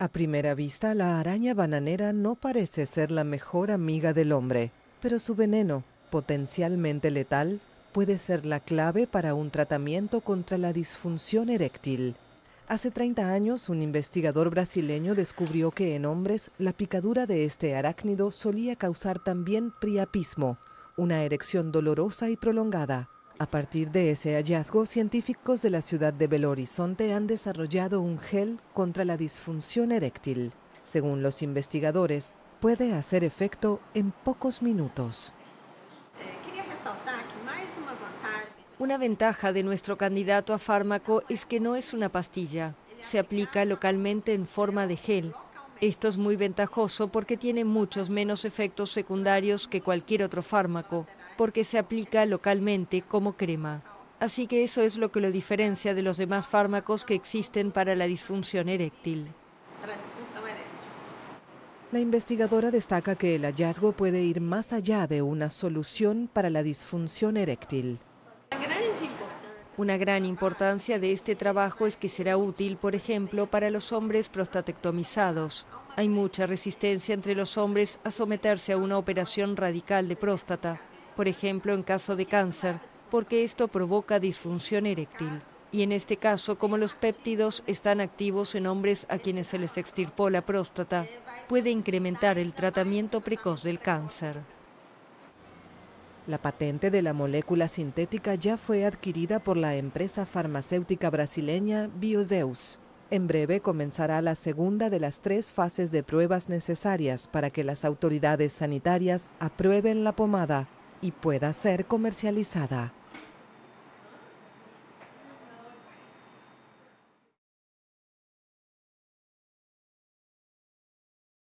A primera vista, la araña bananera no parece ser la mejor amiga del hombre, pero su veneno, potencialmente letal, puede ser la clave para un tratamiento contra la disfunción eréctil. Hace 30 años, un investigador brasileño descubrió que en hombres la picadura de este arácnido solía causar también priapismo, una erección dolorosa y prolongada. A partir de ese hallazgo, científicos de la ciudad de Belo Horizonte han desarrollado un gel contra la disfunción eréctil. Según los investigadores, puede hacer efecto en pocos minutos. Una ventaja de nuestro candidato a fármaco es que no es una pastilla. Se aplica localmente en forma de gel. Esto es muy ventajoso porque tiene muchos menos efectos secundarios que cualquier otro fármaco, porque se aplica localmente como crema. Así que eso es lo que lo diferencia de los demás fármacos que existen para la disfunción eréctil. La investigadora destaca que el hallazgo puede ir más allá de una solución para la disfunción eréctil. Una gran importancia de este trabajo es que será útil, por ejemplo, para los hombres prostatectomizados. Hay mucha resistencia entre los hombres a someterse a una operación radical de próstata, por ejemplo, en caso de cáncer, porque esto provoca disfunción eréctil. Y en este caso, como los péptidos están activos en hombres a quienes se les extirpó la próstata, puede incrementar el tratamiento precoz del cáncer. La patente de la molécula sintética ya fue adquirida por la empresa farmacéutica brasileña Biozeus. En breve comenzará la segunda de las 3 fases de pruebas necesarias para que las autoridades sanitarias aprueben la pomada y pueda ser comercializada.